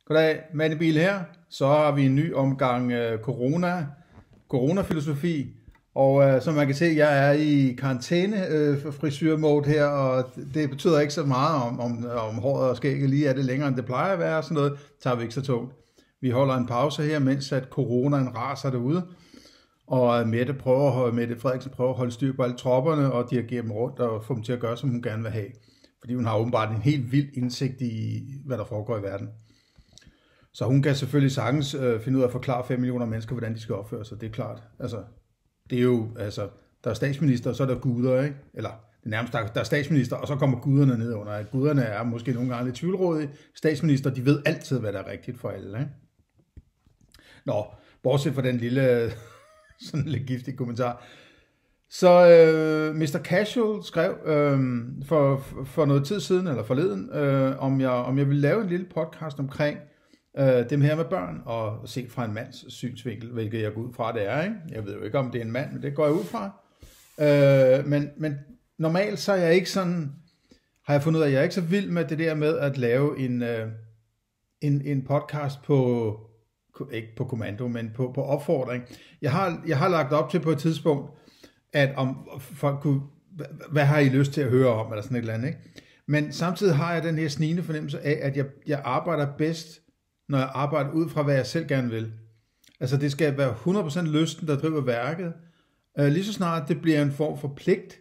Goddag, Mette Biel her. Så har vi en ny omgang coronafilosofi. Og som man kan se, jeg er i karantæne frisyrmode her, og det betyder ikke så meget om håret og skægget lige er det længere, end det plejer at være. Sådan noget tager vi ikke så tungt. Vi holder en pause her, mens at coronaen raser derude. Og Mette Frederiksen prøver at holde styr på alle tropperne og dirigere dem rundt og få dem til at gøre, som hun gerne vil have. Fordi hun har åbenbart en helt vild indsigt i, hvad der foregår i verden. Så hun kan selvfølgelig sagtens finde ud af at forklare 5 millioner mennesker, hvordan de skal opføre sig. Det er klart. Altså, det er jo, altså, der er statsminister, og så er der guder, ikke? Eller det nærmest, der er statsminister, og så kommer guderne ned under. Guderne er måske nogle gange lidt tvivlrådige. Statsminister, de ved altid, hvad der er rigtigt for alle, ikke? Nå, bortset fra den lille, sådan lidt giftig kommentar. Så Mr. Casual skrev for noget tid siden, eller forleden, om jeg ville lave en lille podcast omkring dem her med børn, og set fra en mands synsvinkel, hvilket jeg går ud fra, det er, ikke? Jeg ved jo ikke, om det er en mand, men det går jeg ud fra. Men normalt så er jeg ikke sådan, har jeg fundet ud af, at jeg er ikke så vild med det der med at lave en podcast på, ikke på kommando, men på opfordring. Jeg har lagt op til på et tidspunkt, at om folk kunne, hvad har I lyst til at høre om, eller sådan et eller andet, ikke? Men samtidig har jeg den her snigende fornemmelse af, at jeg arbejder bedst, når jeg arbejder ud fra, hvad jeg selv gerne vil. Altså det skal være 100% lysten, der driver værket. Lige så snart det bliver en form for pligt.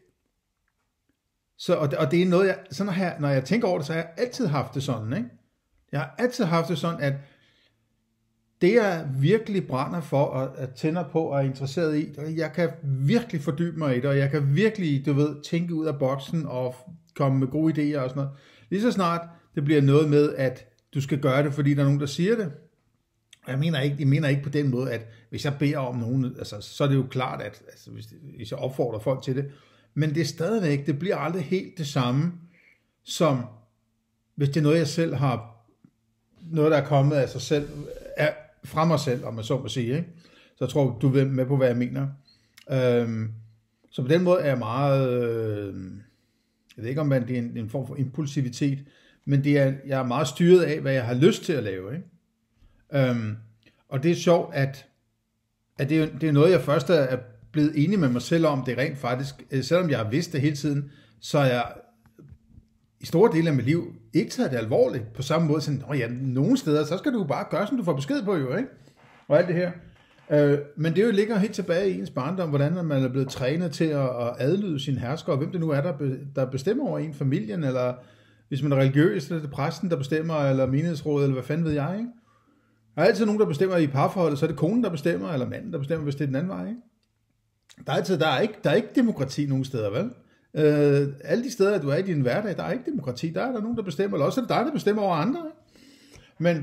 Og det er noget, når jeg tænker over det, så har jeg altid haft det sådan, ikke? Jeg har altid haft det sådan, at det jeg virkelig brænder for, og tænder på og er interesseret i, jeg kan virkelig fordybe mig i det, og jeg kan virkelig, tænke ud af boksen og komme med gode idéer og sådan noget. Lige så snart det bliver noget med, at du skal gøre det, fordi der er nogen, der siger det. Og jeg mener ikke på den måde, at hvis jeg beder om nogen, altså, så er det jo klart, at altså, hvis jeg opfordrer folk til det, men det er stadigvæk, det bliver aldrig helt det samme, som hvis det er noget, jeg selv har, noget, der er kommet af sig selv, fra mig selv, om man så må sige, ikke? Så jeg tror, du er med på, hvad jeg mener. Så på den måde er jeg meget, jeg ved ikke, om det er en form for impulsivitet, men jeg er meget styret af, hvad jeg har lyst til at lave, ikke? Og det er sjovt, at det er noget, jeg først er blevet enig med mig selv om, det er rent faktisk, selvom jeg har vidst det hele tiden, så er jeg i store dele af mit liv ikke taget det alvorligt, på samme måde, sådan, nogle steder, så skal du bare gøre, som du får besked på, jo, ikke? Og alt det her. Men det jo ligger helt tilbage i ens barndom, hvordan man er blevet trænet til at adlyde sin hersker, og hvem det nu er, der bestemmer over en, familien, eller hvis man er religiøs, så er det præsten, der bestemmer, eller menighedsrådet, eller hvad fanden ved jeg, ikke? Der er altid nogen, der bestemmer i parforholdet, så er det konen, der bestemmer, eller manden, der bestemmer, hvis det er den anden vej, ikke? Der er ikke demokrati nogen steder, vel? Alle de steder, du er i din hverdag, der er ikke demokrati, der er der nogen, der bestemmer, eller også er det dig, der bestemmer over andre, ikke? Men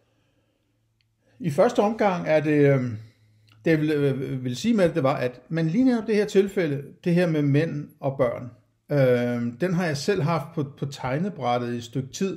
i første omgang er det jeg vil sige med det var, at man lige netop det her tilfælde, det her med mænd og børn, den har jeg selv haft på tegnebrættet i et stykke tid,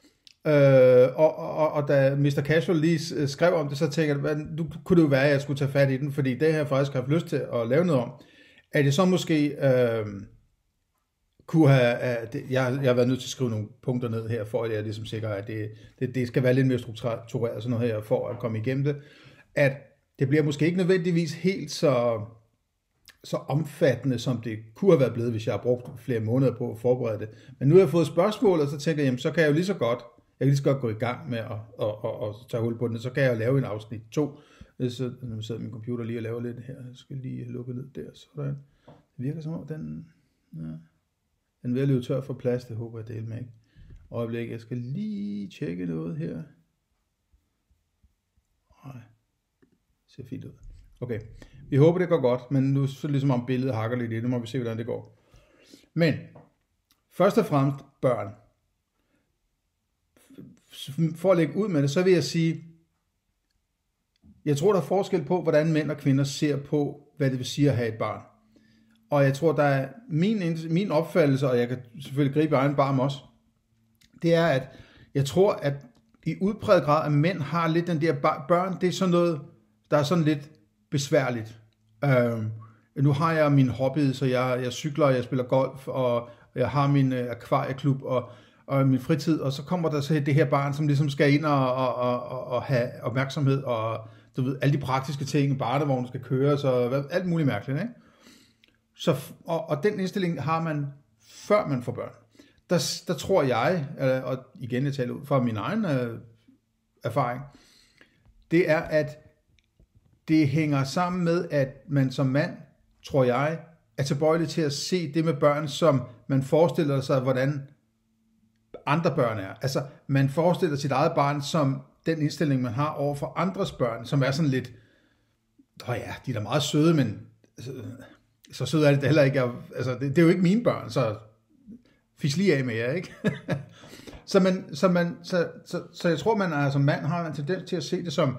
og da Mr. Casual lige skrev om det, så tænkte jeg, nu kunne det jo være, at jeg skulle tage fat i den, fordi det har jeg faktisk haft lyst til at lave noget om. At jeg så måske kunne have, jeg har været nødt til at skrive nogle punkter ned her, for at jeg er ligesom sikker, at det skal være lidt mere struktureret sådan noget her, for at komme igennem det, at det bliver måske ikke nødvendigvis helt så omfattende, som det kunne have været blevet, hvis jeg har brugt flere måneder på at forberede det. Men nu har jeg fået spørgsmål, og så tænker jeg, jamen, så kan jeg jo lige så godt gå i gang med at tage hul på den, så kan jeg jo lave en afsnit 2. Så nu sidder min computer lige og laver lidt her. Jeg skal lige lukke ned der, sådan. Det virker som om, den er ved at løbe tør for plads, det håber jeg dele med, ikke? Øjeblik, jeg skal lige tjekke noget her. Nej, ser fint ud. Okay, vi håber det går godt, men nu så ligesom om billedet hakker lidt i det, må vi se, hvordan det går. Men, først og fremmest børn. For at lægge ud med det, så vil jeg sige, jeg tror, der er forskel på, hvordan mænd og kvinder ser på, hvad det vil sige at have et barn. Og jeg tror, der er min opfattelse, og jeg kan selvfølgelig gribe egen barm også, det er, at jeg tror, at i udpræget grad, at mænd har lidt den der børn, det er sådan noget, der er sådan lidt besværligt. Nu har jeg min hobby, så jeg cykler, jeg spiller golf, og jeg har min akvarieklub, og i min fritid, og så kommer der så det her barn, som ligesom skal ind og have opmærksomhed, og du ved, alle de praktiske ting, barnevognen skal køres, og alt muligt mærkeligt, ikke? Så, og den indstilling har man, før man får børn. Der tror jeg, og igen jeg taler ud fra min egen erfaring, det er, at det hænger sammen med, at man som mand, tror jeg, er tilbøjelig til at se det med børn, som man forestiller sig, hvordan andre børn er. Altså, man forestiller sit eget barn som den indstilling, man har over for andres børn, som er sådan lidt, de er da meget søde, men så søde er det heller ikke. Altså, det er jo ikke mine børn, så fisk lige af med jer, ikke? Så jeg tror, man som mand har en tendens til at se det som,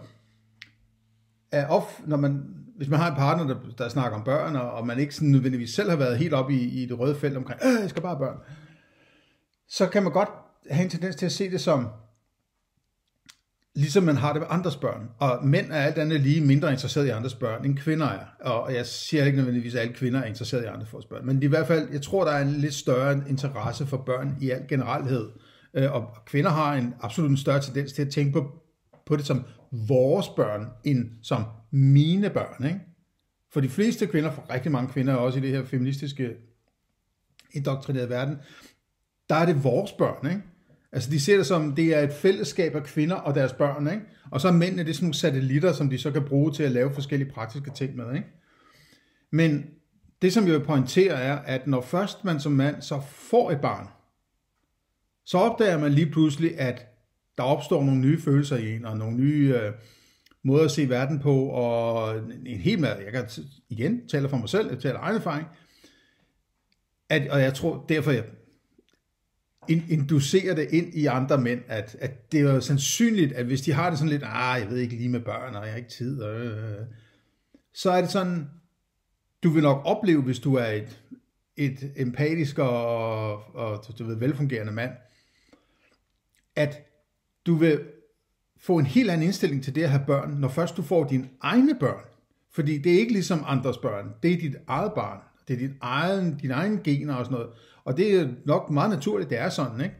hvis man har en partner, der snakker om børn, og man ikke sådan nødvendigvis selv har været helt oppe i det røde felt omkring, jeg skal bare have børn, så kan man godt have en tendens til at se det som, ligesom man har det med andres børn. Og mænd er alt andet lige mindre interesseret i andres børn, end kvinder er. Og jeg siger ikke nødvendigvis, at alle kvinder er interesseret i andre folks børn. Men i hvert fald, jeg tror, der er en lidt større interesse for børn i al generalhed. Og kvinder har absolut en større tendens til at tænke på det som vores børn, end som mine børn. Ikke? For de fleste kvinder, for rigtig mange kvinder, også i det her feministiske indoktrinerede verden, der er det vores børn, ikke? Altså de ser det som, det er et fællesskab af kvinder og deres børn, ikke? Og så er mændene det sådan nogle satellitter, som de så kan bruge til at lave forskellige praktiske ting med, ikke? Men det som jeg vil pointere er, at når først man som mand så får et barn, så opdager man lige pludselig, at der opstår nogle nye følelser i en, og nogle nye måder at se verden på, og en hel masse, jeg kan igen tale for mig selv, jeg taler egen erfaring, og jeg tror, derfor jeg inducerer det ind i andre mænd, at det er jo sandsynligt, at hvis de har det sådan lidt, jeg ved ikke lige med børn, og jeg har ikke tid, så er det sådan, du vil nok opleve, hvis du er et empatisk og du ved, velfungerende mand, at du vil få en helt anden indstilling til det at have børn, når først du får dine egne børn. Fordi det er ikke ligesom andres børn, det er dit eget barn. Det er dine egne gener og sådan noget. Og det er nok meget naturligt, det er sådan, ikke?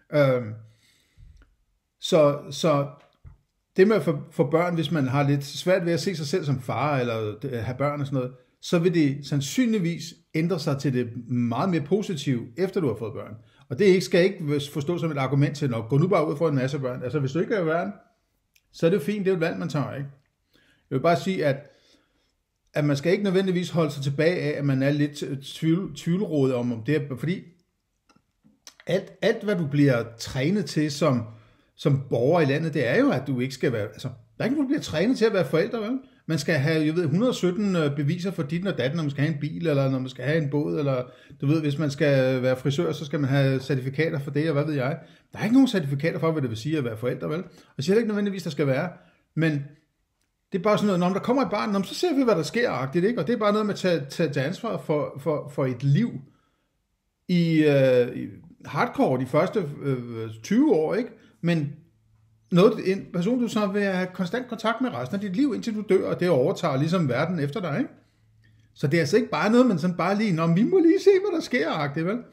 Så det med at få børn, hvis man har lidt svært ved at se sig selv som far, eller have børn og sådan noget, så vil det sandsynligvis ændre sig til det meget mere positive, efter du har fået børn. Og det skal ikke forstås som et argument til, gå nu bare ud og få en masse børn. Altså hvis du ikke har børn, så er det jo fint, det er jo et valg, man tager, ikke? Jeg vil bare sige, at man skal ikke nødvendigvis holde sig tilbage af, at man er lidt tvivlrådet om det, fordi alt hvad du bliver trænet til som borger i landet, det er jo, at du ikke skal være, altså, der er ikke nogen, der bliver trænet til at være forældre, vel? Man skal have, 117 beviser for dit og datten, når man skal have en bil, eller når man skal have en båd, eller du ved, hvis man skal være frisør, så skal man have certifikater for det, og hvad ved jeg. Der er ikke nogen certifikater for, hvad det vil sige at være forældre, vel? Og jeg siger ikke nødvendigvis, der skal være, men det er bare sådan noget, når der kommer et barn, så ser vi, hvad der sker, ikke? Og det er bare noget med at tage ansvar for et liv i hardcore de første 20 år, ikke? Men en person, du så vil have konstant kontakt med resten af dit liv, indtil du dør, og det overtager ligesom verden efter dig, ikke? Så det er altså ikke bare noget, man sådan bare lige, vi må lige se, hvad der sker, det vel?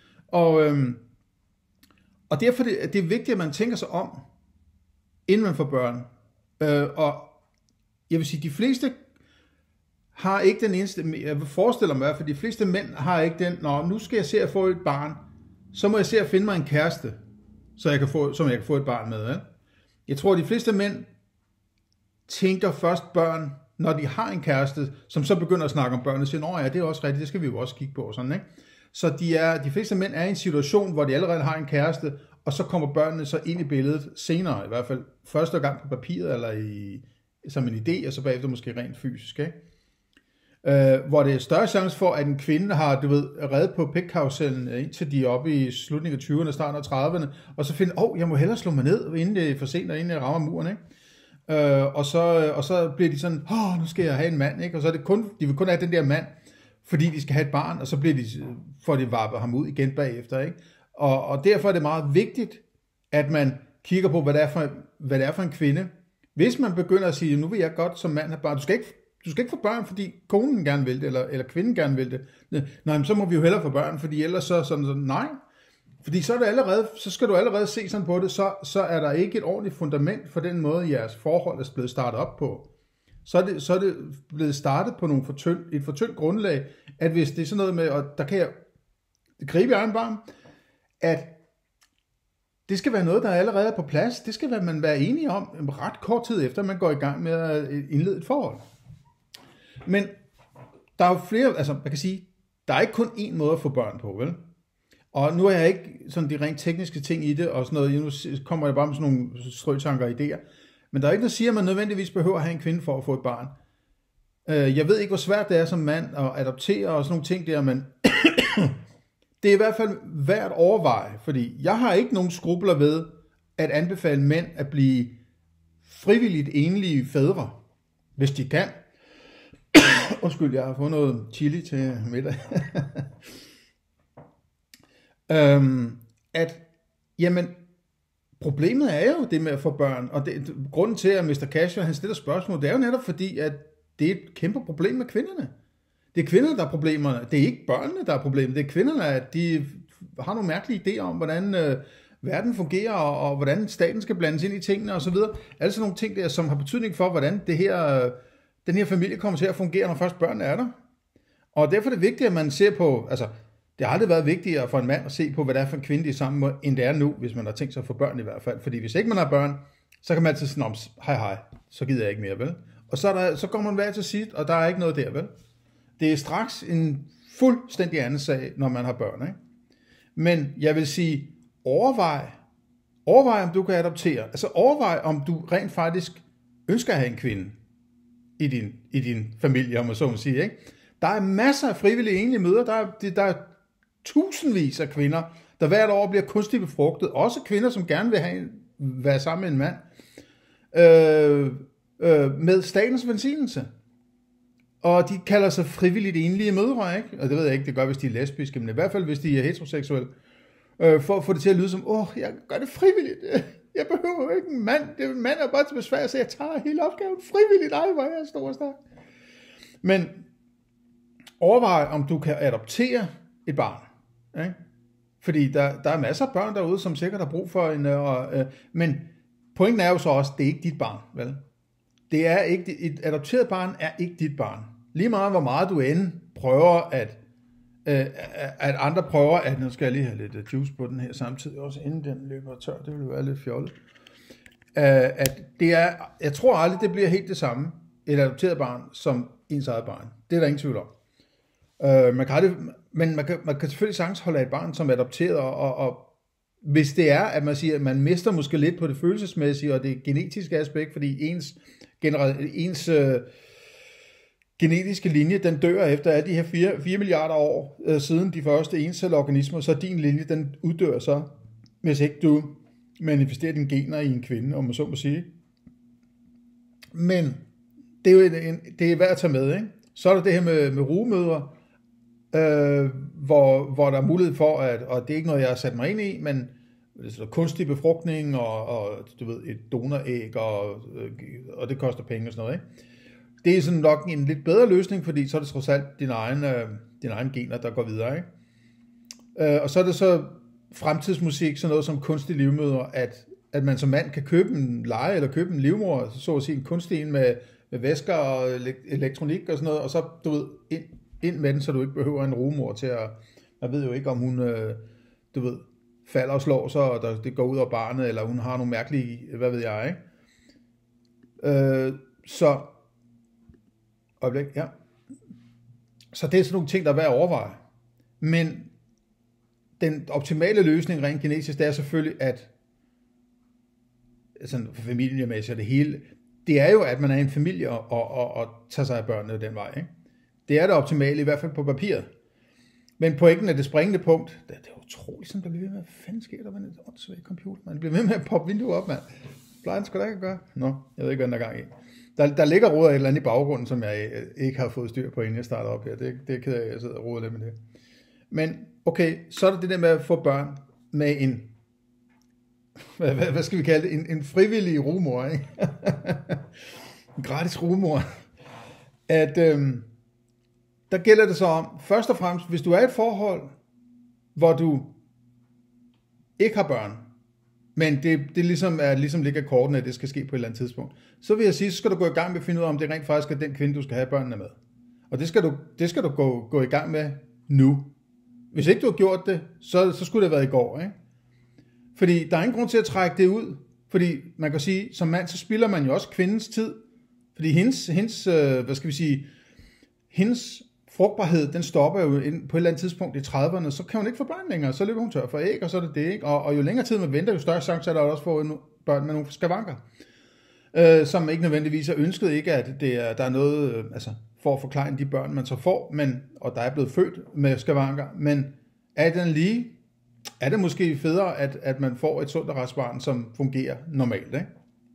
Og derfor det er vigtigt, at man tænker sig om, inden man får børn. Og jeg vil sige, de fleste har ikke den eneste, jeg vil forestille mig, for de fleste mænd har ikke den, nu skal jeg se at få et barn, så må jeg se at finde mig en kæreste, som jeg kan få et barn med, ikke? Jeg tror, de fleste mænd tænker først børn, når de har en kæreste, som så begynder at snakke om børn, og siger, det er også rigtigt, det skal vi jo også kigge på, sådan, ikke? Så de fleste mænd er i en situation, hvor de allerede har en kæreste, og så kommer børnene så ind i billedet senere, i hvert fald første gang på papiret, eller som en idé, og så bagefter måske rent fysisk, ikke? Hvor det er større chance for, at en kvinde har, reddet på pækkarusellen, indtil de er oppe i slutningen af 20'erne, starten af 30'erne, og så finder, jeg må hellere slå mig ned, inden det er for sent, og inden jeg rammer muren, ikke? Og så bliver de sådan, nu skal jeg have en mand, ikke? Og så er det de vil kun have den der mand, fordi de skal have et barn, og så får de varpet ham ud igen bagefter, ikke? Og derfor er det meget vigtigt, at man kigger på, hvad det er for en kvinde. Hvis man begynder at sige, nu vil jeg godt som mand have barn, du skal ikke få børn, fordi konen gerne vil det, eller kvinden gerne vil det. Nej, men så må vi jo hellere få børn, fordi ellers så sådan, nej. Fordi så skal du allerede se sådan på det, så er der ikke et ordentligt fundament for den måde, jeres forhold er blevet startet op på. Så er det blevet startet på et for tyndt grundlag, at hvis det er sådan noget med, og der kan jeg gribe i egen barm, at det skal være noget, der allerede er på plads. Det skal man være enige om ret kort tid efter, man går i gang med at indlede et forhold. Men der er jo flere, altså man kan sige, der er ikke kun én måde at få børn på, vel? Og nu er jeg ikke sådan de rent tekniske ting i det, og sådan noget, nu kommer jeg bare med sådan nogle strøtanker og idéer. Men der er ikke noget, der siger, at man nødvendigvis behøver at have en kvinde for at få et barn. Jeg ved ikke, hvor svært det er som mand at adoptere og sådan nogle ting der, men det er i hvert fald værd at overveje, fordi jeg har ikke nogen skrubler ved at anbefale mænd at blive frivilligt enlige fædre, hvis de kan. Undskyld, jeg har fået noget chili til middag. Jamen, problemet er jo det med at få børn, og grunden til, at Mr. Casual han stiller spørgsmål, det er jo netop fordi, at det er et kæmpe problem med kvinderne. Det er kvinderne, der er problemerne. Det er ikke børnene, der er problemet. Det er kvinderne, at de har nogle mærkelige idéer om, hvordan verden fungerer, og hvordan staten skal blandes ind i tingene osv. Altså nogle ting der, som har betydning for, hvordan den her familie kommer til at fungere, når først børnene er der. Og derfor er det vigtigt, at man ser på, altså det har aldrig været vigtigere for en mand at se på, hvad det er for en kvinde, de er sammen med, end det er nu, hvis man har tænkt sig at få børn i hvert fald. Fordi hvis ikke man har børn, så kan man altid sige, hej, så gider jeg ikke mere, vel? Og så går man hver til sit, og der er ikke noget der, vel? Det er straks en fuldstændig anden sag, når man har børn, ikke? Men jeg vil sige, overvej om du kan adoptere. Altså overvej, om du rent faktisk ønsker at have en kvinde i din familie, om man så må sige, ikke? Der er masser af frivillige enlige mødre. Der er tusindvis af kvinder, der hvert år bliver kunstigt befrugtet. Også kvinder, som gerne vil være sammen med en mand. Med statens velsignelse. Og de kalder sig frivilligt enlige mødre, ikke? Og det ved jeg ikke, det gør, hvis de er lesbiske, men i hvert fald, hvis de er heteroseksuelle. For at få det til at lyde som, jeg gør det frivilligt. Jeg behøver ikke en mand. Mand er bare til besvær, så jeg tager hele opgaven frivilligt. Ej, hvor er jeg stor og stærk. Men overvej, om du kan adoptere et barn. Ikke? Fordi der er masser af børn derude, som sikkert har brug for en... men pointen er jo så også, det er ikke dit barn, vel? Det er ikke, et adopteret barn er ikke dit barn. Lige meget, hvor meget du end prøver at andre prøver, at nu skal jeg lige have lidt juice på den her samtidig, også inden den løber tør, det vil være lidt fjollet. At det er, jeg tror aldrig, det bliver helt det samme, et adopteret barn, som ens eget barn. Det er der ingen tvivl om. Man kan selvfølgelig sagtens holde af et barn som adopteret, og hvis det er, at man siger, at man mister måske lidt på det følelsesmæssige og det genetiske aspekt, fordi ens genetiske linje, den dør efter alle de her 4 milliarder år siden de første encelleorganismer, så din linje, den uddør så, hvis ikke du manifesterer dine gener i en kvinde, om man så må sige. Men det er jo det er værd at tage med, ikke? Så er der det her med rugemødre, hvor der er mulighed for, og det er ikke noget, jeg har sat mig ind i, men kunstig befrugtning og du ved, et donoræg, og det koster penge og sådan noget, ikke? Det er sådan nok en lidt bedre løsning, fordi så er det trods alt dine egen gener, der går videre, ikke? Og så er det så fremtidsmusik, sådan noget som kunstig livmoder, at man som mand kan købe en leje, eller købe en livmor, så at sige en kunstig en med væsker og elektronik og sådan noget, og så, du ved, ind med den, så du ikke behøver en rugemor til at, jeg ved jo ikke, om hun, du ved, falder og slår sig, og det går ud over barnet, eller hun har nogle mærkelige, hvad ved jeg, ikke? Så det er sådan nogle ting, der er værd at overveje. Men den optimale løsning rent genetisk, det er selvfølgelig, at sådan familiemæssigt og det hele, det er jo, at man er en familie og tager sig af børnene den vej, ikke? Det er det optimale, i hvert fald på papiret. Men pointen er det springende punkt. Det er utroligt, sådan der bliver ved med, hvad fanden sker der med en åndssvag computer, man bliver ved med at poppe vinduet op, mand. Plejer den sgu da ikke at gøre? Nå, jeg ved ikke, hvad den er gang i. Der ligger råd af et eller andet i baggrunden, som jeg ikke har fået styr på, inden jeg starter op her. Det er ked af, at jeg sidder og roder lidt med det. Men okay, så er der det der med at få børn med en, hvad skal vi kalde det, en frivillig rugemor, ikke? En gratis rugemor. At der gælder det så om, først og fremmest, hvis du er i et forhold, hvor du ikke har børn, men det ligesom ligger i kortene, at det skal ske på et eller andet tidspunkt, så vil jeg sige, så skal du gå i gang med at finde ud af, om det rent faktisk er den kvinde, du skal have børnene med. Og det skal du gå i gang med nu. Hvis ikke du har gjort det, så skulle det have været i går, ikke? Fordi der er ingen grund til at trække det ud, fordi man kan sige, som mand, så spilder man jo også kvindens tid, fordi hendes frugtbarhed, den stopper jo på et eller andet tidspunkt i 30'erne, så kan hun ikke få børn længere, så løber hun tør for æg, og så er det det, ikke? Og jo længere tid man venter, jo større chance er der også for børn med nogle skavanker, som ikke nødvendigvis er ønsket, ikke at der er noget, for at forklare de børn, man så får, og der er blevet født med skavanker, men er det måske federe, at man får et sundt og rask barn, som fungerer normalt, ikke?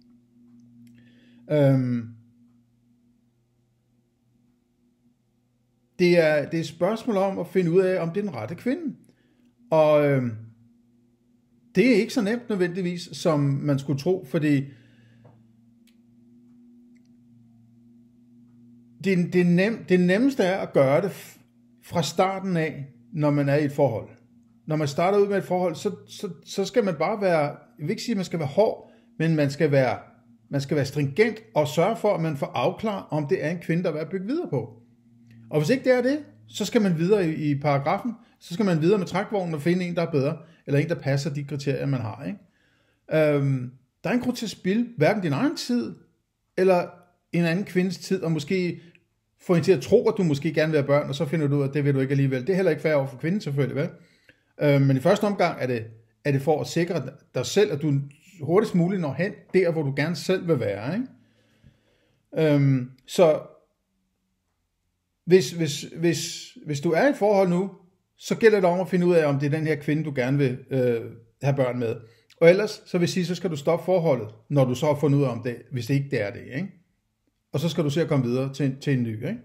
Det er et spørgsmål om at finde ud af, om det er den rette kvinde. Og det er ikke så nemt nødvendigvis, som man skulle tro, fordi det nemmeste er at gøre det fra starten af, når man er i et forhold. Når man starter ud med et forhold, så skal man bare være, jeg vil ikke sige, at man skal være hård, men man skal være stringent og sørge for, at man får afklaret, om det er en kvinde, der er værd at bygge videre på. Og hvis ikke det er det, så skal man videre i paragrafen, så skal man videre med trækvognen og finde en, der er bedre, eller en, der passer de kriterier, man har, ikke? Der er en grund til at spilde hverken din egen tid, eller en anden kvindes tid, og måske få hende til at tro, at du måske gerne vil have børn, og så finder du ud af, at det vil du ikke alligevel. Det er heller ikke fair over for kvinden selvfølgelig, vel? Men i første omgang er det for at sikre dig selv, at du hurtigst muligt når hen der, hvor du gerne selv vil være, ikke? Så hvis du er i et forhold nu, så gælder det om at finde ud af, om det er den her kvinde, du gerne vil have børn med. Og ellers, så vil jeg sige, så skal du stoppe forholdet, når du så har fundet ud af om det, hvis det ikke er det, ikke? Og så skal du se at komme videre til en ny, ikke?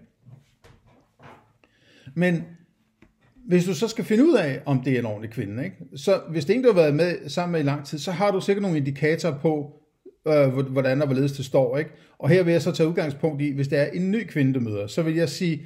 Men hvis du så skal finde ud af, om det er en ordentlig kvinde, ikke? Så hvis det ikke du har været med sammen med i lang tid, så har du sikkert nogle indikatorer på, hvordan og hvorledes det står, ikke? Og her vil jeg så tage udgangspunkt i, hvis det er en ny kvinde, du møder, så vil jeg sige,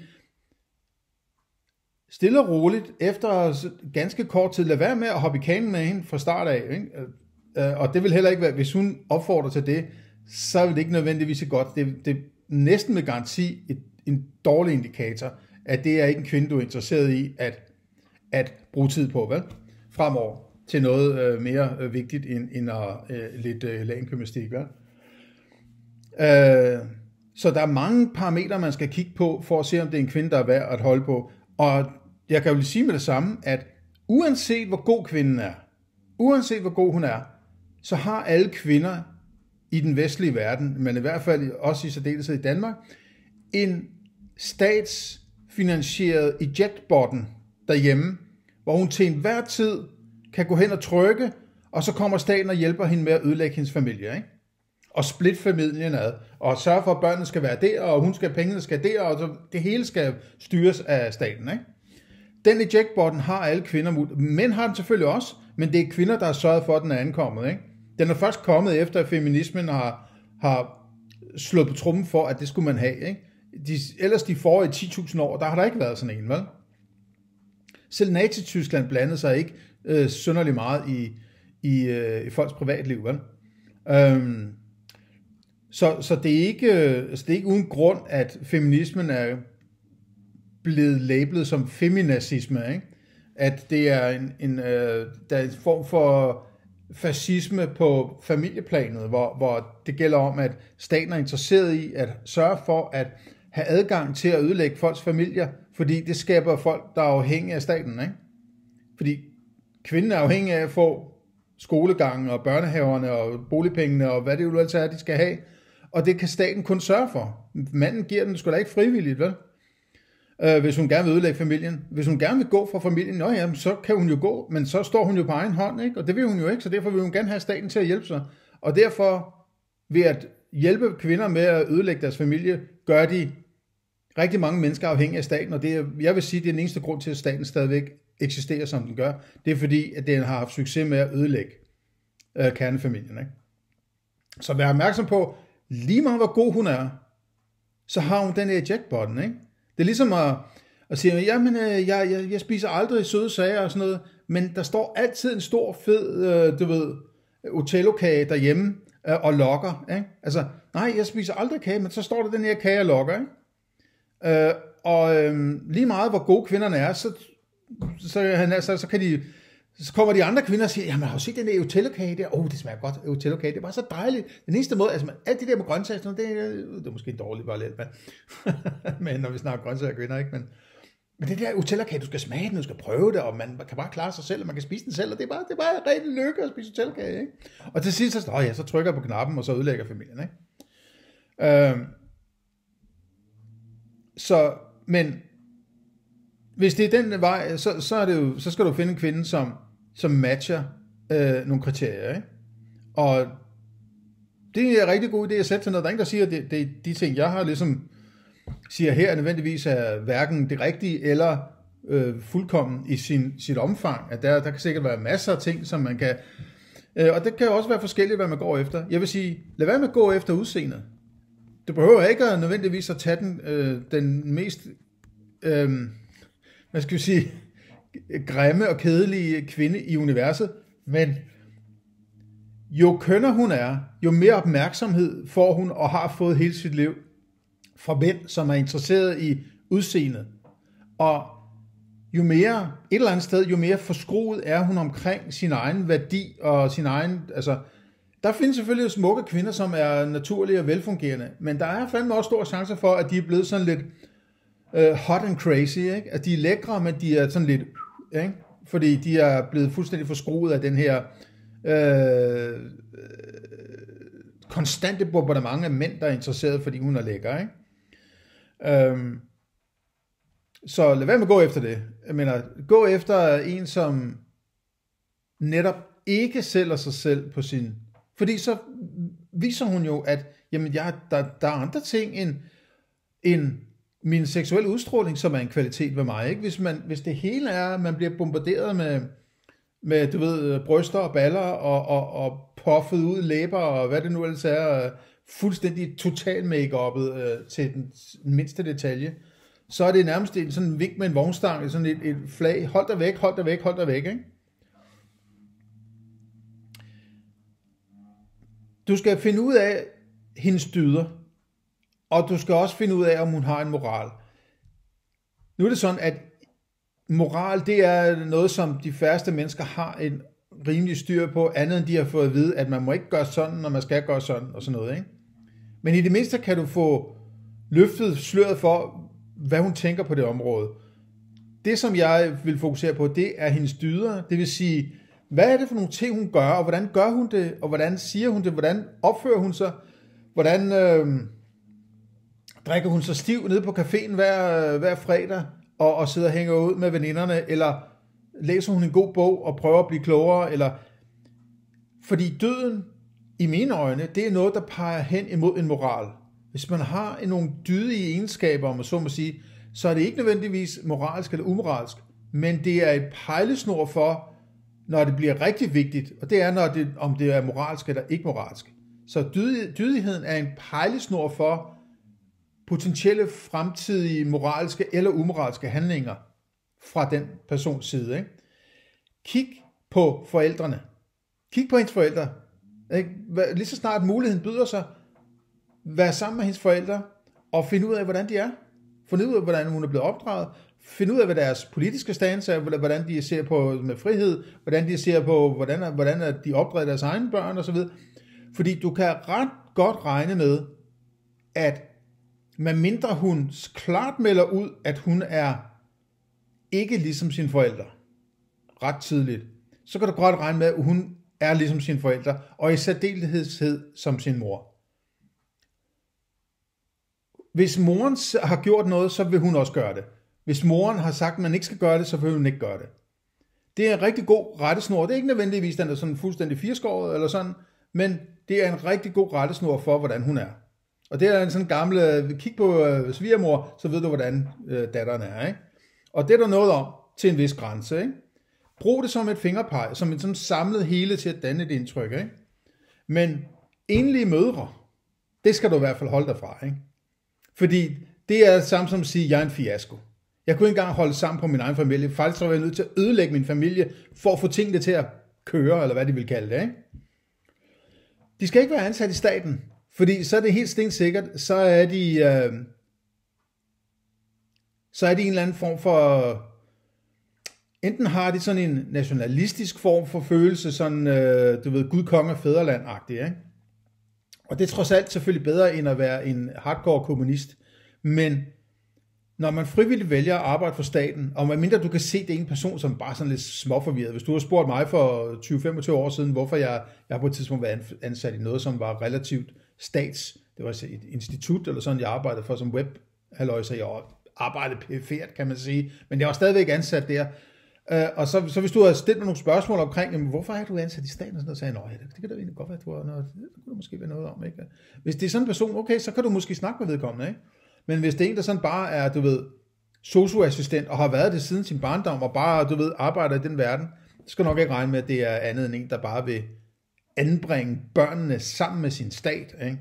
stille og roligt, efter ganske kort tid, lad være med at hoppe i kanen med hende fra start af, ikke? Og det vil heller ikke være, hvis hun opfordrer til det, så vil det ikke nødvendigvis godt. Det er næsten med garanti en dårlig indikator, at det er ikke en kvinde, du er interesseret i at bruge tid på, vel? Fremover til noget mere vigtigt end lidt lagengymnastik, vel? Så der er mange parametre, man skal kigge på, for at se, om det er en kvinde, der er værd at holde på. Og jeg kan jo sige med det samme, at uanset hvor god kvinden er, uanset hvor god hun er, så har alle kvinder i den vestlige verden, men i hvert fald også i særdeleshed i Danmark, en statsfinansieret eject-button derhjemme, hvor hun til enhver tid kan gå hen og trykke, og så kommer staten og hjælper hende med at ødelægge hendes familie, ikke? Og splitte familien ad, og sørge for, at børnene skal være der, og pengene skal der, og det hele skal styres af staten, ikke? Den eject-button har alle kvinder, mænd har den selvfølgelig også, men det er kvinder, der har sørget for, at den er ankommet, ikke? Den er først kommet efter, at feminismen har slået på trummen for, at det skulle man have, ikke? Ellers de forrige 10.000 år, der har der ikke været sådan en, vel? Selv Nazi-Tyskland blandede sig ikke synderligt meget i folks privatliv, vel? Så det er ikke uden grund, at feminismen er blevet labelet som feminazisme, ikke? At det er der er en form for fascisme på familieplanet, hvor det gælder om, at staten er interesseret i at sørge for at have adgang til at ødelægge folks familier, fordi det skaber folk, der er afhængige af staten, ikke? Fordi kvinden er afhængig af at få skolegangen og børnehaverne og boligpengene og hvad det jo altid er, de skal have, og det kan staten kun sørge for. Manden giver den sgu da ikke frivilligt, vel? Hvis hun gerne vil ødelægge familien. Hvis hun gerne vil gå fra familien, så kan hun jo gå, men så står hun jo på egen hånd, ikke? Og det vil hun jo ikke, så derfor vil hun gerne have staten til at hjælpe sig. Og derfor ved at hjælpe kvinder med at ødelægge deres familie, gør de rigtig mange mennesker afhængige af staten, og jeg vil sige, det er den eneste grund til, at staten stadigvæk eksisterer, som den gør. Det er fordi, at den har haft succes med at ødelægge kernefamilien, ikke? Så vær opmærksom på, lige meget hvor god hun er, så har hun den her eject-button, ikke? Det er ligesom at sige, jamen, jeg spiser aldrig søde sager og sådan noget, men der står altid en stor, fed, Otello-kage derhjemme og lokker. Ikke? Altså, nej, jeg spiser aldrig kage, men så står der den her kage og lokker. Ikke? Lige meget, hvor gode kvinderne er, så kommer de andre kvinder og siger, jamen har du set den der Otello-kage der? Det smager godt, Otello-kage, det er bare så dejligt. Den eneste måde, altså alt det der med grøntsager, det er måske en dårlig parallel, men når vi snakker grøntsager og kvinder, ikke? Men det der Otello-kage, du skal smage den, du skal prøve det, og man kan bare klare sig selv, og man kan spise den selv, og det er bare rigtig lykke at spise Otello-kage, ikke? Og til sidst, så trykker jeg på knappen, og så ødelægger familien, ikke? Men hvis det er den vej, så skal du finde en kvinde, som matcher nogle kriterier, ikke? Og det er en rigtig god idé at sætte til noget. Der er ingen, der siger, at de ting, jeg har ligesom siger her, nødvendigvis er hverken det rigtige eller fuldkommen i sit omfang. At der kan sikkert være masser af ting, som man kan... og det kan også være forskelligt, hvad man går efter. Jeg vil sige, lad være med at gå efter udseendet. Du behøver ikke nødvendigvis at tage den mest... hvad skal vi sige, grimme og kedelige kvinde i universet, men jo kønner hun er, jo mere opmærksomhed får hun og har fået hele sit liv fra mænd, som er interesseret i udseendet. Og jo mere, et eller andet sted, jo mere forskruet er hun omkring sin egen værdi og sin egen, altså, der findes selvfølgelig smukke kvinder, som er naturlige og velfungerende, men der er fandme også store chancer for, at de er blevet sådan lidt hot and crazy, ikke? At de er lækre, men de er sådan lidt, ikke? Fordi de er blevet fuldstændig forskruet af den her konstante bombardement af mænd, der er interesseret, fordi hun er lækker, ikke? Så lad være med at gå efter det. Jeg mener, gå efter en, som netop ikke sælger sig selv på sin... Fordi så viser hun jo, at jamen, der er andre ting end min seksuelle udstråling, som er en kvalitet ved mig. Ikke? Hvis det hele er, at man bliver bombarderet med du ved, bryster og baller og puffet ud læber og hvad det nu ellers er, fuldstændig total make-uppet til den mindste detalje, så er det nærmest en sådan vink med en vognstang, sådan et flag, hold dig væk, hold dig væk, hold dig væk. Ikke? Du skal finde ud af hendes dyder, og du skal også finde ud af, om hun har en moral. Nu er det sådan, at moral, det er noget, som de færreste mennesker har en rimelig styr på, andet end de har fået at vide, at man må ikke gøre sådan, og man skal gøre sådan, og sådan noget. Ikke? Men i det mindste kan du få løftet sløret for, hvad hun tænker på det område. Det, som jeg vil fokusere på, det er hendes dyder. Det vil sige, hvad er det for nogle ting, hun gør, og hvordan gør hun det, og hvordan siger hun det, hvordan opfører hun sig, hvordan drikker hun sig stiv nede på caféen hver fredag, og sidder og hænger ud med veninderne, eller læser hun en god bog og prøver at blive klogere, eller... Fordi døden, i mine øjne, det er noget, der peger hen imod en moral. Hvis man har nogle dydige egenskaber, om man så må sige, så er det ikke nødvendigvis moralsk eller umoralsk, men det er et pejlesnor for, når det bliver rigtig vigtigt, og det er, om det er moralsk eller ikke moralsk. Så dydigheden er en pejlesnor for potentielle fremtidige moralske eller umoralske handlinger fra den persons side. Ikke? Kig på forældrene. Kig på hendes forældre. Ikke? Lige så snart muligheden byder sig, vær sammen med hendes forældre og finde ud af, hvordan de er. Finde ud af, hvordan hun er blevet opdraget. Finde ud af, hvad deres politiske stance er, hvordan de ser på med frihed, hvordan de ser på, hvordan de opdrager deres egne børn osv. Fordi du kan ret godt regne med, at medmindre hun klart melder ud, at hun er ikke ligesom sine forældre, ret tidligt, så kan du godt regne med, at hun er ligesom sine forældre, og i særdeleshed som sin mor. Hvis moren har gjort noget, så vil hun også gøre det. Hvis moren har sagt, at man ikke skal gøre det, så vil hun ikke gøre det. Det er en rigtig god rettesnor. Det er ikke nødvendigvis, den er sådan fuldstændig firskåret eller sådan, men det er en rigtig god rettesnor for, hvordan hun er. Og det er en sådan gammel, kig på svigermor, så ved du, hvordan datteren er. Ikke? Og det er der noget om til en vis grænse. Ikke? Brug det som et fingerpeg, som et sådan samlet hele til at danne et indtryk. Ikke? Men enlige mødre, det skal du i hvert fald holde dig fra. Ikke? Fordi det er det samme som at sige, at jeg er en fiasko. Jeg kunne ikke engang holde sammen på min egen familie. Faktisk så var jeg nødt til at ødelægge min familie, for at få tingene til at køre, eller hvad de vil kalde det, ikke? De skal ikke være ansat i staten, fordi så er det helt stensikkert, så er de en eller anden form for, enten har de sådan en nationalistisk form for følelse, sådan, du ved, Gud, konge og fædreland-agtig, ikke? Og det er trods alt selvfølgelig bedre, end at være en hardcore kommunist. Men når man frivilligt vælger at arbejde for staten, og medmindre du kan se, det er en person, som bare sådan lidt småforvirret. Hvis du har spurgt mig for 20-25 år siden, hvorfor jeg har på et tidspunkt været ansat i noget, som var relativt det var et institut, eller sådan, jeg arbejdede for som webhalløjser, jeg arbejdede perifert, kan man sige, men jeg var stadigvæk ansat der. Og så hvis du har stillet mig nogle spørgsmål omkring, jamen, hvorfor er du ansat i staten, og sådan noget, så sagde jeg, det kan da egentlig godt være, det kunne der måske være noget om, ikke? Hvis det er sådan en person, okay, så kan du måske snakke med vedkommende, ikke? Men hvis det er en, der sådan bare er, du ved, sosu-assistent, og har været det siden sin barndom, og bare, du ved, arbejder i den verden, så skal du nok ikke regne med, at det er andet end en, der bare vil anbringe børnene sammen med sin stat, ikke?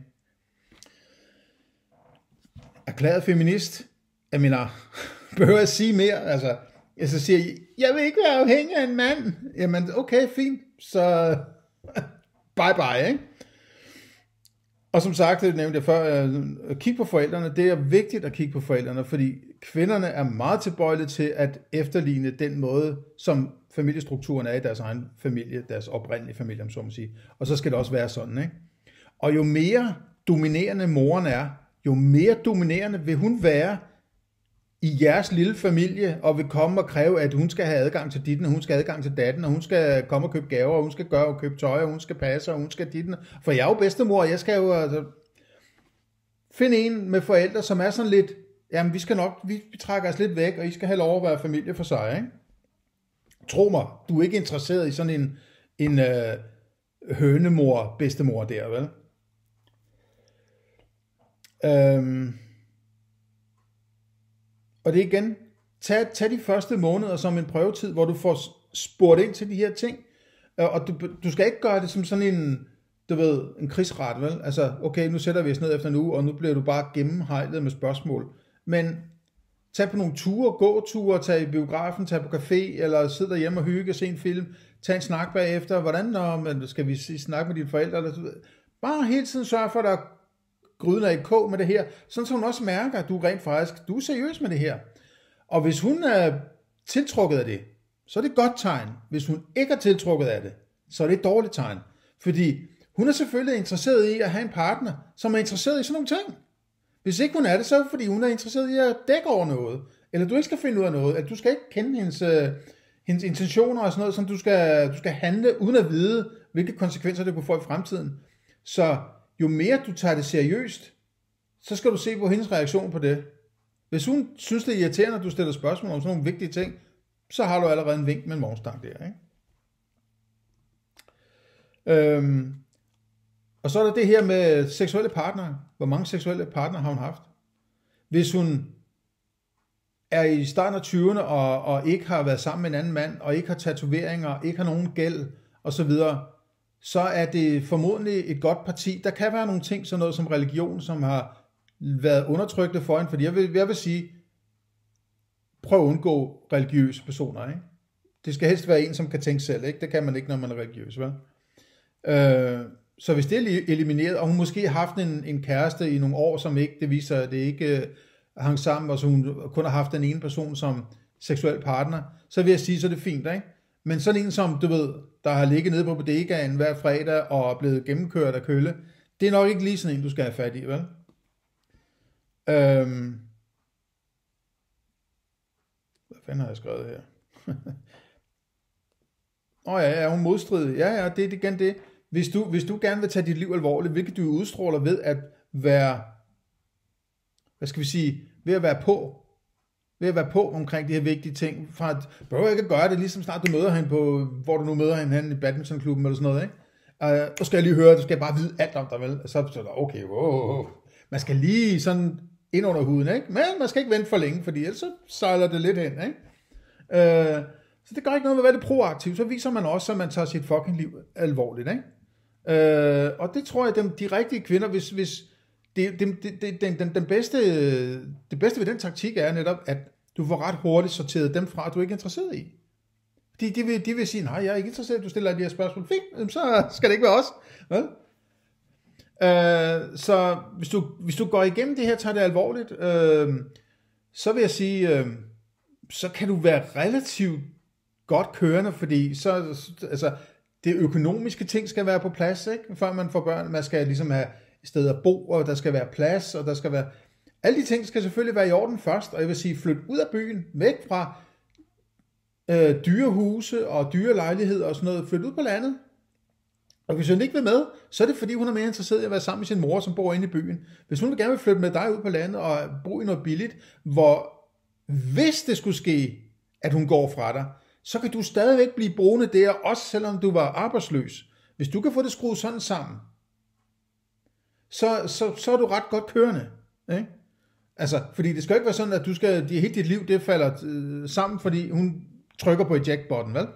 Erklæret feminist, jeg mener, behøver jeg sige mere, altså, jeg så siger, jeg vil ikke være afhængig af en mand. Jamen, okay, fint. Så bye bye, ikke? Og som sagt, det nævnte jeg før, kig på forældrene. Det er vigtigt at kigge på forældrene, fordi kvinderne er meget tilbøjelige til at efterligne den måde, som familiestrukturen er i deres egen familie, deres oprindelige familie, om så må sige. Og så skal det også være sådan, ikke? Og jo mere dominerende moren er, jo mere dominerende vil hun være i jeres lille familie, og vil komme og kræve, at hun skal have adgang til ditten, og hun skal have adgang til datten, og hun skal komme og købe gaver, og hun skal gøre og købe tøj, og hun skal passe, og hun skal ditten. For jeg er jo bedstemor, og jeg skal jo altså finde en med forældre, som er sådan lidt, jamen vi trækker os lidt væk, og I skal have lov at være familie for sig, ikke? Tro mig, du er ikke interesseret i sådan en hønemor, bedstemor der, vel? Og det er igen, tag de første måneder som en prøvetid, hvor du får spurgt ind til de her ting, og du skal ikke gøre det som sådan en, du ved, en krigsret, vel? Altså, okay, nu sætter vi os ned efter en uge, og nu bliver du bare gennemhejlet med spørgsmål. Men tag på nogle ture, gåture, tag i biografen, tag på café, eller sidde derhjemme og hygge og se en film, tag en snak bagefter, hvordan skal vi snakke med dine forældre, eller bare hele tiden sørge for, at der gryden er i kog med det her, sådan så hun også mærker, at du rent faktisk, du er seriøs med det her. Og hvis hun er tiltrukket af det, så er det et godt tegn. Hvis hun ikke er tiltrukket af det, så er det et dårligt tegn. Fordi hun er selvfølgelig interesseret i at have en partner, som er interesseret i sådan nogle ting. Hvis ikke hun er det, så er det fordi hun er interesseret i at dække over noget. Eller du ikke skal finde ud af noget. At du skal ikke kende hendes intentioner og sådan noget, som du skal handle uden at vide, hvilke konsekvenser det kunne få i fremtiden. Så jo mere du tager det seriøst, så skal du se på hendes reaktion på det. Hvis hun synes, det er irriterende, at du stiller spørgsmål om sådan nogle vigtige ting, så har du allerede en vink med en vognstang der, ikke? Og så er der det her med seksuelle partnere. Hvor mange seksuelle partnere har hun haft? Hvis hun er i starten af 20'erne og ikke har været sammen med en anden mand, og ikke har tatoveringer, ikke har nogen gæld osv., så er det formodentlig et godt parti. Der kan være nogle ting, sådan noget som religion, som har været undertrykte for hende, fordi jeg vil sige, prøv at undgå religiøse personer, ikke? Det skal helst være en, som kan tænke selv, ikke? Det kan man ikke, når man er religiøs, vel? Så hvis det er elimineret, og hun måske har haft en kæreste i nogle år, som ikke, det viser, at det ikke hang sammen, og så hun kun har haft den ene person som seksuel partner, så vil jeg sige, så er det fint, ikke? Men sådan en som, du ved, der har ligget nede på bodegaen hver fredag og er blevet gennemkørt af kølle, det er nok ikke lige sådan en, du skal have fat i, vel? Hvad fanden har jeg skrevet her? Ja, hun modstridig. Ja, det er igen det. Hvis du gerne vil tage dit liv alvorligt, hvilket du udstråler ved at være, hvad skal vi sige, ved at være på omkring de her vigtige ting, for at prøve ikke at gøre det, ligesom snart du møder hende på, hvor du nu møder hende i badmintonklubben eller sådan noget, ikke? Så skal jeg lige høre, du skal bare vide alt om dig, vel? Så er der, okay, wow. Man skal lige sådan ind under huden, ikke? Men man skal ikke vente for længe, fordi ellers så sejler det lidt hen, ikke? Så det gør ikke noget med at være lidt proaktiv, så viser man også, at man tager sit fucking liv alvorligt, ikke? Og det tror jeg, de rigtige kvinder, hvis det bedste ved den taktik er netop, at du får ret hurtigt sorteret dem fra, du er ikke interesseret i. De vil sige, nej, jeg er ikke interesseret, du stiller de her spørgsmål. Fint, så skal det ikke være os. Vel? Så hvis du går igennem det her, tager det alvorligt, så vil jeg sige, så kan du være relativt godt kørende, fordi så, altså, det økonomiske ting skal være på plads, ikke? Før man får børn. Man skal ligesom have et sted at bo, og der skal være plads, og der skal være... Alle de ting skal selvfølgelig være i orden først, og jeg vil sige, flyt ud af byen, væk fra dyre huse og dyre lejligheder og sådan noget, flyt ud på landet. Og hvis hun ikke vil med, så er det fordi, hun er mere interesseret i at være sammen med sin mor, som bor inde i byen. Hvis hun gerne vil flytte med dig ud på landet og bo i noget billigt, hvor hvis det skulle ske, at hun går fra dig, så kan du stadigvæk blive boende der, også selvom du var arbejdsløs. Hvis du kan få det skruet sådan sammen, så er du ret godt kørende. Ikke? Altså, fordi det skal ikke være sådan, at du skal, hele dit liv det falder sammen, fordi hun trykker på eject-button, vel?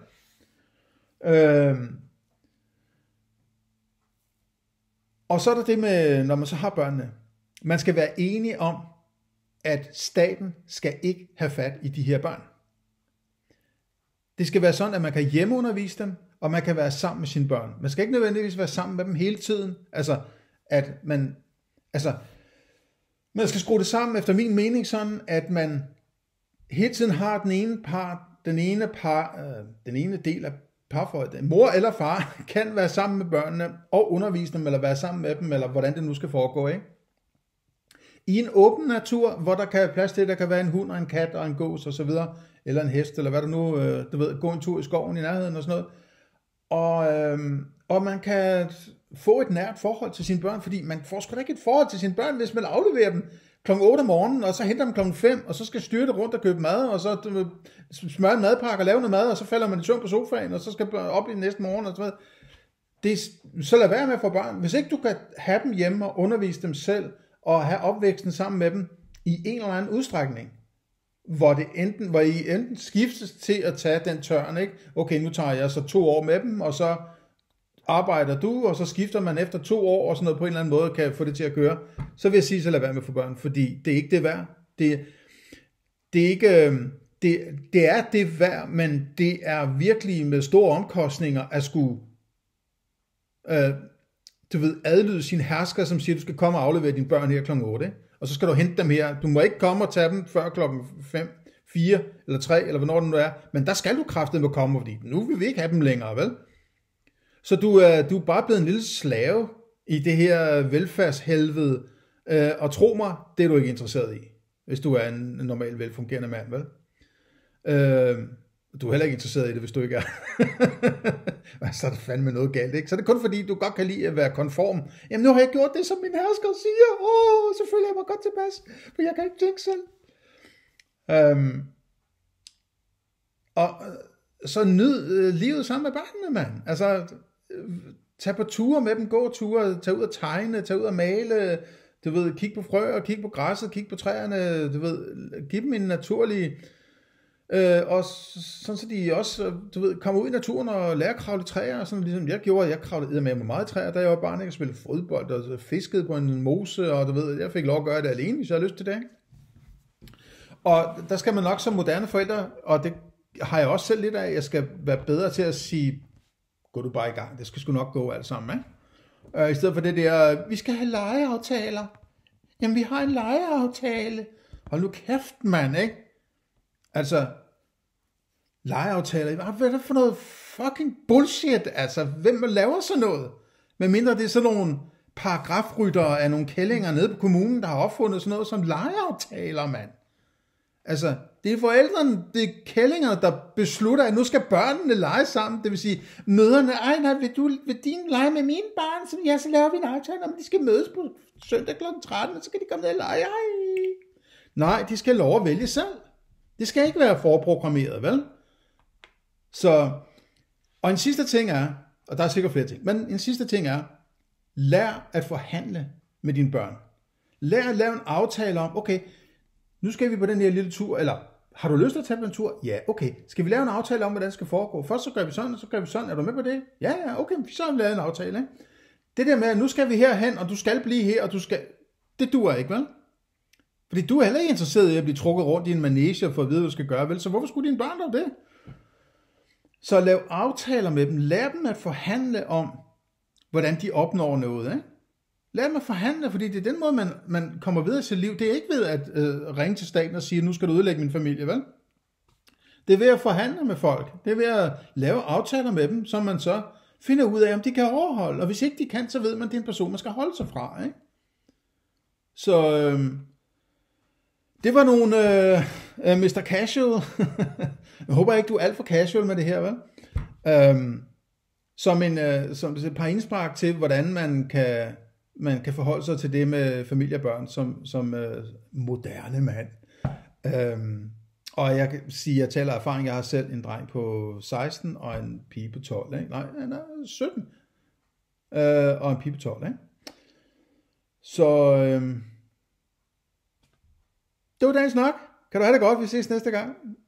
Og så er der det med, når man så har børnene. Man skal være enige om, at staten skal ikke have fat i de her børn. Det skal være sådan, at man kan hjemmeundervise dem, og man kan være sammen med sine børn. Man skal ikke nødvendigvis være sammen med dem hele tiden. Man skal skrue det sammen efter min mening sådan, at man hele tiden har den ene del af parforholdet. Mor eller far kan være sammen med børnene og undervise dem, eller være sammen med dem, eller hvordan det nu skal foregå, ikke? I en åben natur, hvor der kan være plads til, der kan være en hund og en kat og en gås og så videre, eller en hest, eller hvad der nu, gå en tur i skoven i nærheden og sådan noget. Og man kan få et nært forhold til sine børn, fordi man får sgu da ikke et forhold til sine børn, hvis man afleverer dem kl. 8 om morgenen, og så henter dem kl. 5, og så skal styrte rundt og købe mad, og så smøre en madpakke og lave noget mad, og så falder man i søvn på sofaen, og så skal op i næste morgen og så videre. Så lad være med at få børn. Hvis ikke du kan have dem hjemme og undervise dem selv, og have opvæksten sammen med dem i en eller anden udstrækning, hvor I enten skiftes til at tage den tørn, ikke? Okay, nu tager jeg så 2 år med dem, og så arbejder du, og så skifter man efter 2 år, og sådan noget på en eller anden måde kan få det til at køre, så vil jeg sige, så lad være med at få børn, fordi det er ikke det værd. Det er det værd, men det er virkelig med store omkostninger at skulle adlyde sin hersker, som siger, du skal komme og aflevere dine børn her kl. 8, ikke? Og så skal du hente dem her. Du må ikke komme og tage dem før klokken 5, 4 eller 3, eller hvornår det nu er, men der skal du kraftedeme komme, fordi nu vil vi ikke have dem længere, vel? Så du er bare blevet en lille slave i det her velfærdshelvede, og tro mig, det er du ikke interesseret i, hvis du er en normal velfungerende mand, vel? Du er heller ikke interesseret i det, hvis du ikke er. Så er det fandme noget galt, ikke? Så er det kun fordi, du godt kan lide at være konform. Jamen nu har jeg gjort det, som min hersker siger. Selvfølgelig er jeg mig godt tilpas, for jeg kan ikke tænke selv. Og så nyd livet sammen med børnene, mand. Altså, tag på ture med dem, gå ture, tag ud at tegne, tag ud at male, kig på frøer, kig på græsset, kig på træerne, giv dem en naturlig... og sådan så de også, kommer ud i naturen og lærer at kravle træer, sådan ligesom jeg gjorde. Jeg kravlede med meget træer, da jeg var barn. Jeg spillede fodbold og fiskede på en mose, og jeg fik lov at gøre det alene, hvis jeg havde lyst til det. Og der skal man nok som moderne forældre, og det har jeg også selv lidt af, jeg skal være bedre til at sige, gå du bare i gang, det skal sgu nok gå alt sammen, ikke? I stedet for det der, vi skal have legeaftaler. Jamen vi har en legeaftale. Hold nu kæft, mand, ikke? Altså, legeaftaler, hvad er det for noget fucking bullshit? Altså, hvem laver sådan noget? Medmindre det er sådan nogle paragrafryttere af nogle kællinger nede på kommunen, der har opfundet sådan noget som legeaftaler, mand. Altså, det er forældrene, det er kællingerne, der beslutter, at nu skal børnene lege sammen. Det vil sige, møderne, vil din lege med mine barn? Så laver vi en aftale om, de skal mødes på søndag kl. 13, og så kan de komme ned og lege. Nej, de skal lov at vælge selv. Det skal ikke være forprogrammeret, vel? Så, og en sidste ting er, og der er sikkert flere ting, men en sidste ting er, lær at forhandle med dine børn. Lær at lave en aftale om, okay, nu skal vi på den her lille tur, eller har du lyst til at tage på en tur? Ja, okay. Skal vi lave en aftale om, hvordan det skal foregå? Først så gør vi sådan, og så gør vi sådan. Er du med på det? Ja, okay, så har vi lavet en aftale, ikke? Det der med, at nu skal vi herhen, og du skal blive her, og du skal... Det duer ikke, vel? Fordi du er heller ikke interesseret i at blive trukket rundt i en manege og få at vide, hvad du skal gøre, vel? Så hvorfor skulle dine børn dog det? Så lav aftaler med dem. Lær dem at forhandle om, hvordan de opnår noget, ikke? Lad dem at forhandle, fordi det er den måde, man kommer videre i sit liv. Det er ikke ved at ringe til staten og sige, nu skal du ødelægge min familie, vel? Det er ved at forhandle med folk. Det er ved at lave aftaler med dem, som man så finder ud af, om de kan overholde. Og hvis ikke de kan, så ved man, at det er en person, man skal holde sig fra, ikke? Så det var nogle Mr. Casual. Jeg håber ikke, du er alt for casual med det her, vel? Som et par indspark til, hvordan man kan forholde sig til det med familie og børn som moderne mand. Og jeg kan sige, at jeg taler erfaring. Jeg har selv en dreng på 16 og en pige på 12. Ikke? Nej, 17. Og en pige på 12. Ikke? Så det var dagens nok. Kan du have det godt? Vi ses næste gang.